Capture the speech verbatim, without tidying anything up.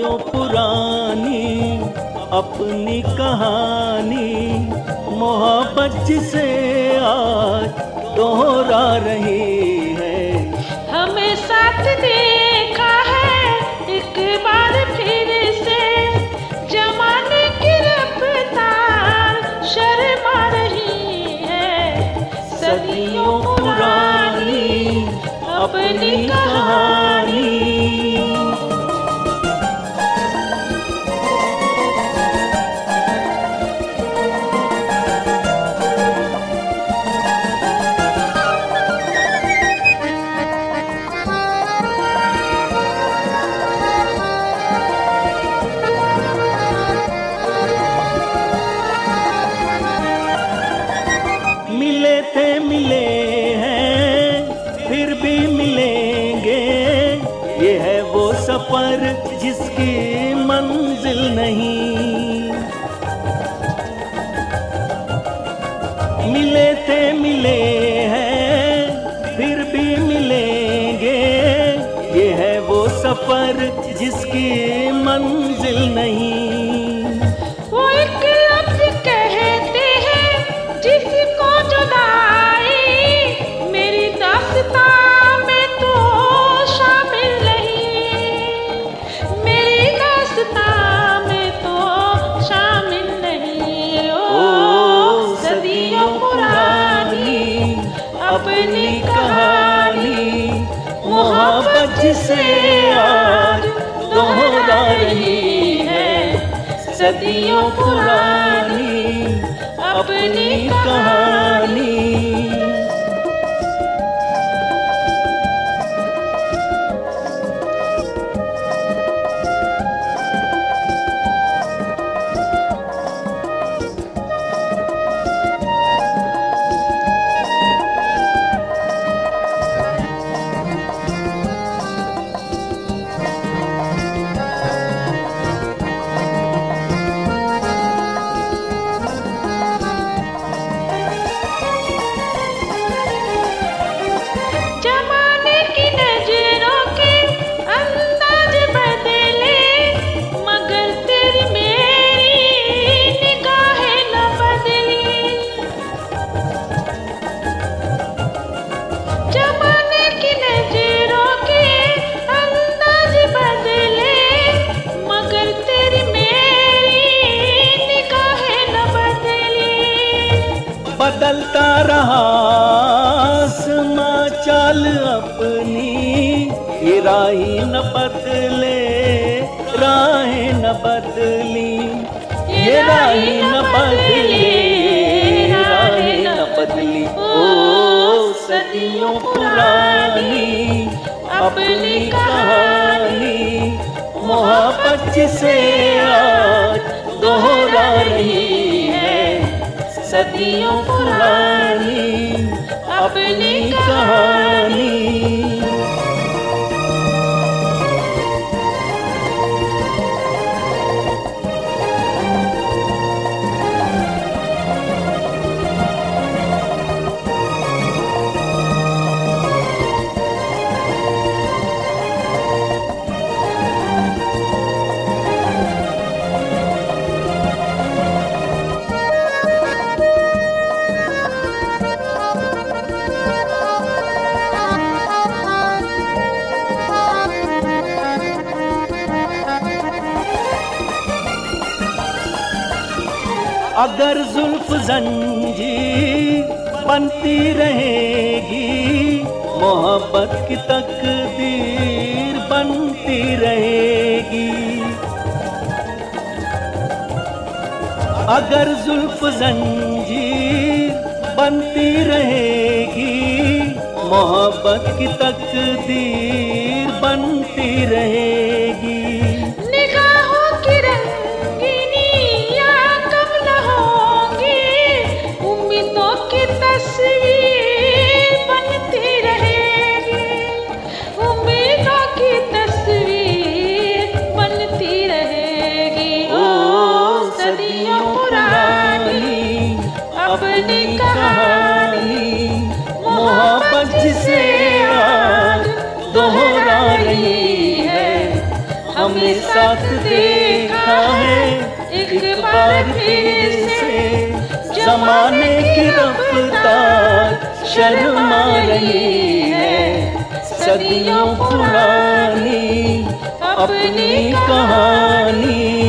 सदियों पुरानी अपनी कहानी, मोहब्बत जिसे आज दोहरा रही है। हमें साथ देखा है एक बार फिर से, जमाने की रफ्तार शर्मा रही है। सदियों पुरानी अपनी कहानी। मिले थे मिले हैं फिर भी मिलेंगे, ये है वो सफर जिसकी मंजिल नहीं। मिले थे मिले हैं फिर भी मिलेंगे, ये है वो सफर जिसकी मंजिल नहीं। वो एक लफ्ज कहते हैं जिसको जुदाई मेरी दास्तां में तो शामिल नहीं, मेरी दास्तां में तो शामिल नहीं। ओ सदियों पुरानी अपनी कहानी, मोहब्बत जिसे आज दोहरा रही है। सदियों पुरानी अपनी कहानी। जमाने की नजरों के अंदाज बदले, मगर तेरी मेरी निगाहें न बदली। जमाने की नजरों के अंदाज बदले, मगर तेरी मेरी निगाहें न बदली। बदलता रहा आसमां चाल अपनी, ये राहें न बदले राहें न बदली। ये राहें न बदले राहें न बदली। ओ सदियों पुरानी अपनी कहानी, मोहब्बत जिसे आज दोहरा रही है। सदियों पुरानी अपनी कहानी। अगर जुल्फ जंजीर बनती रहेगी, मोहब्बत की तकदीर बनती रहेगी। अगर जुल्फ जंजीर बनती रहेगी, मोहब्बत की तकदीर बनती रहेगी। निगाहों की रंगीनियां कब न होंगी, उम्मीदों की तस्वीर बनती रहेगी। उम्मीदों की तस्वीर बनती रहेगी। ओ सदियों पुरानी अपनी कहानी, मोहब्बत जिसे आज दोहरा रही है। हमें साथ देखा है एक बार फिर से। जमाने की रफ्तार शर्मा रही है, सदियों पुरानी अपनी कहानी